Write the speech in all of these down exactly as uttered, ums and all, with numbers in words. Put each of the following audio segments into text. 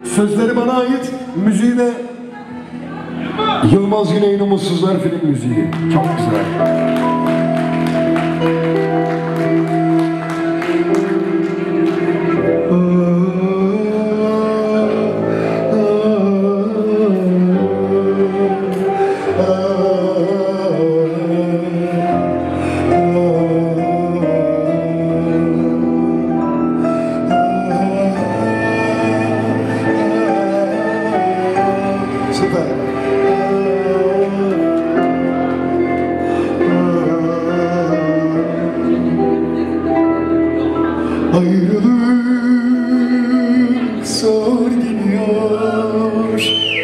Sözleri bana ait, müziği de Yılmaz Güney'in Umutsuzlar film müziği. Çok güzel. Ayrılık zor geliyor,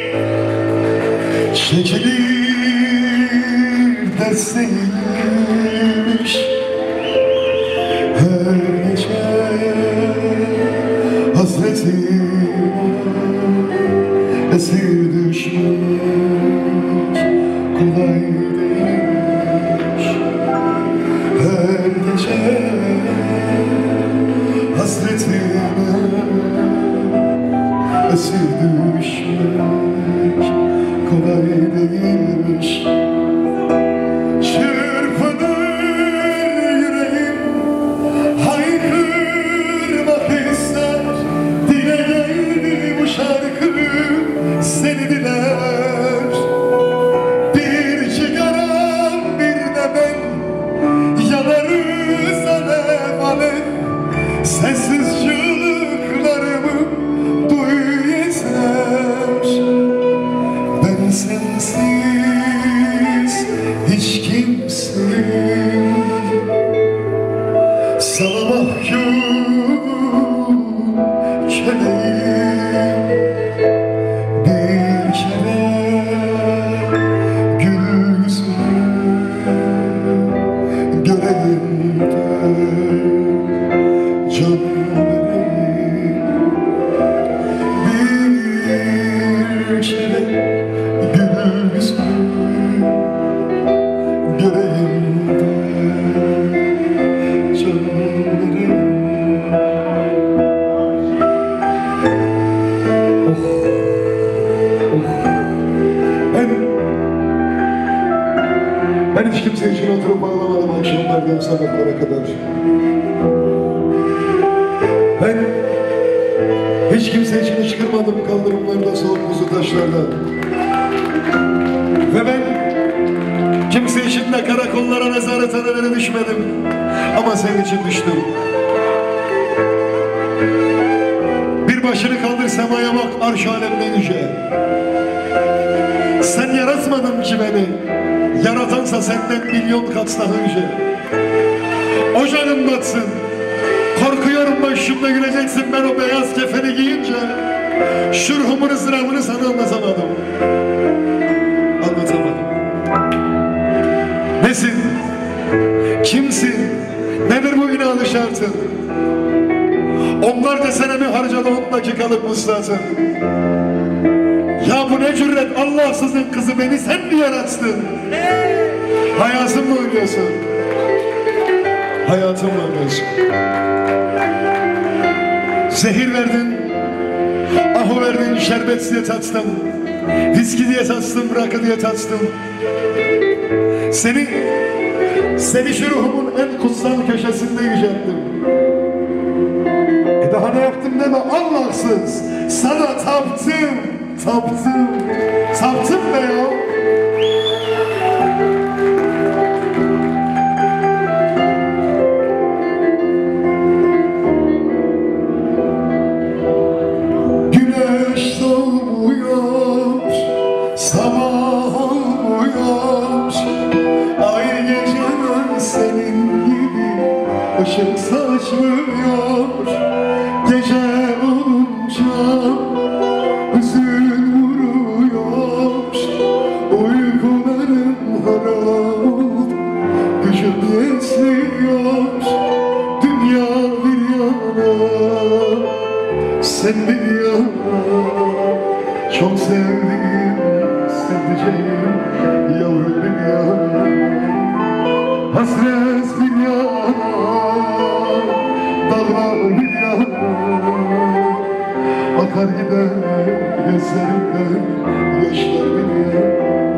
çekilir desteğiymiş. Her gece hasretim esir düşmek kolay değilmiş. Her gece hasretime esir düşmek kolay değilmiş. Çırpınır yüreğim, haykırmak ister. Dile geldi bu şarkı, seni diler. Bir cigaram bir de ben, yanarız alev alev. Sensiz çığlıklarımı duy yeter. Ben sensiz hiç kimseyim, sana mahkum köleyim. Bir kere gül yüzünü göreyim de can vereyim. Bir kere gül yüzünü göreyim de can vereyim. Oh, oh. Ben, ben hiç kimse için oturup ağlamadım akşamlardan sabahlara kadar. Ben hiç kimse için hıçkırmadım kaldırımlarda, soğuk buzlu taşlarda. Ve ben kimse için de karakollara, nezarethanelere düşmedim. Ama senin için düştüm. Bir başını kaldır semaya bak, arş alemden yüce. Sen yaratmadın ki beni, yaratansa senden milyon kat daha yüce. Ocağın batsın, korkuyorum başımda güleceksin ben o beyaz kefeni giyince. Şurhumun ızdırabını sana anlatamadım. Anlatamadım. Nesin? Kimsin? Nedir bu inanı şartın? Onlarca senemi harcadı on dakikalık vuslatın. Ya bu ne cüret, Allahsızın kızı, beni sen mi yarattın? Hayatımla oynuyorsun. Hayatımla oynuyorsun. Zehir verdin, ahu verdin, şerbet diye tattım. Viski diye tattım, rakı diye tattım. Seni, seni şu ruhumun en kutsal köşesinde yücelttim. E daha ne yaptım deme Allahsız. Sana taptım, taptım, taptım be ya. Güneş doğmuyor, sabah olmuyor. Ay geceler senin gibi ışık saçmıyor. Gece olunca hüzün vuruyor. Uykularım haram oldu, gücüm yetmiyor. Dünya bir yana, sen bir yana. Çok sevdiğim, sevdiceğim yavrum bir yana. Hasret bir yana, dağlar bir yana. akar gider gözlerimden yaşlar biniyor.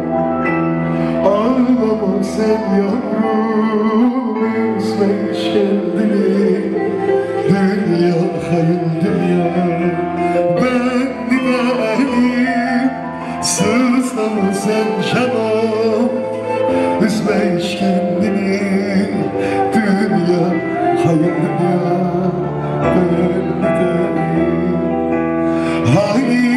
Ağlama sen yavrum, üzme hiç kendini, dünya hayal dünya ben değilim. Sızlama sen canım, üzme hiç kendini, dünya hayal dünya ben değilim. Hayır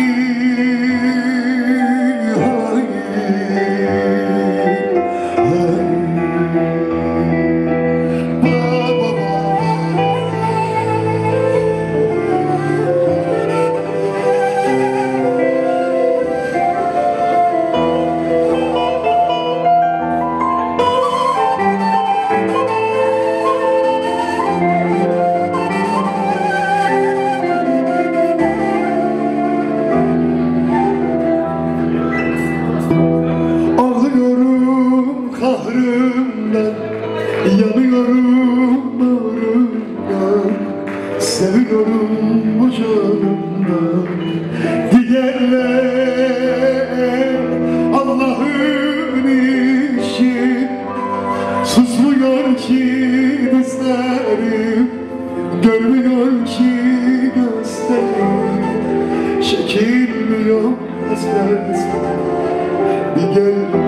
kahrımdan, yanıyorum bağrımdan, seviyorum bu canımdan. Diğerler Allah'ın işi, susmuyor ki dizlerim, görmüyor ki gözlerim, çekilmiyor hasret. Bir gel